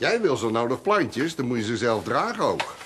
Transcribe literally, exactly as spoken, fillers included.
Jij wil zo nou nog plantjes, dan moet je ze zelf dragen ook.